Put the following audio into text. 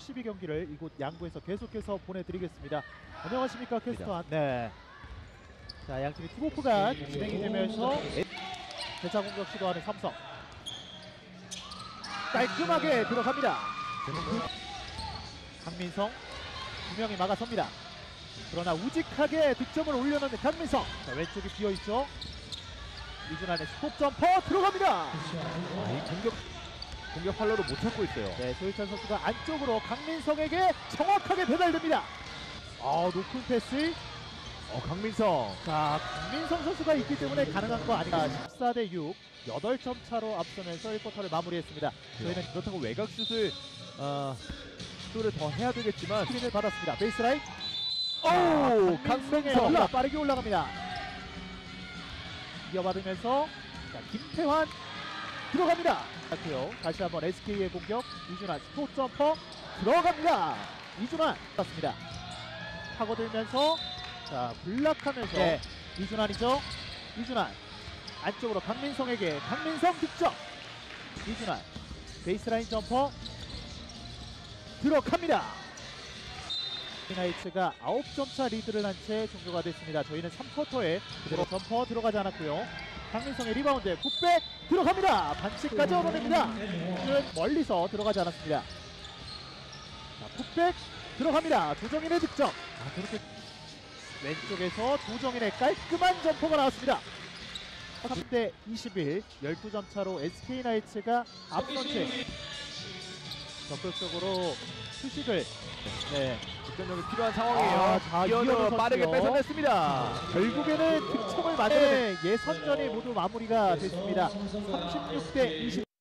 수비 경기를 이곳 양구에서 계속해서 보내드리겠습니다. 안녕하십니까 캐스터. 네. 자, 양팀이 팀오프가 진행이 되면서 대차 공격 시도하는 삼성. 깔끔하게 들어갑니다. 강민성 두 명이 막아섭니다. 그러나 우직하게 득점을 올려놓는 강민성. 자, 왼쪽이 비어있죠. 이준환의 스톱 점퍼 들어갑니다. 이 공격 활로를 못 찾고 있어요. 네, 조희찬 선수가 안쪽으로 강민성에게 정확하게 배달됩니다. 높은 패스. 강민성. 자, 강민성 선수가 있기 때문에 가능한 거 아닌가. 14대 6, 8점 차로 앞서면서 1쿼터를 마무리했습니다. 저희는 그렇다고 외곽슛을 슛을 더 해야 되겠지만 스크린을 받았습니다. 베이스라인. 강민성 빠르게 올라갑니다. 이어받으면서 자, 김태환 들어갑니다. 다시 한번 SK의 공격. 이준환 스포트 점퍼 들어갑니다. 이준환 맞습니다. 파고들면서 자, 블락하면서 네, 이준환이죠. 이준환 안쪽으로 강민성에게 강민성 득점. 이준환 베이스라인 점퍼 들어갑니다. 나이츠가 9점 차 리드를 한 채 종료가 됐습니다. 저희는 3쿼터에 그대로 점퍼 들어가지 않았고요. 강민성의 리바운드 풋백 들어갑니다. 반칙까지 얻어냅니다. 멀리서 들어가지 않았습니다. 자, 풋백 들어갑니다. 조정인의 득점. 그렇게 왼쪽에서 조정인의 깔끔한 점퍼가 나왔습니다. 3대 21, 12점 차로 SK나이츠가 앞선 채 적극적으로 수식을 득점력이 필요한 상황이에요. 이현우 빠르게 뺏어냈습니다. 결국에는 득점을 맞는 예선전이 모두 마무리가 됐습니다. 36대 20.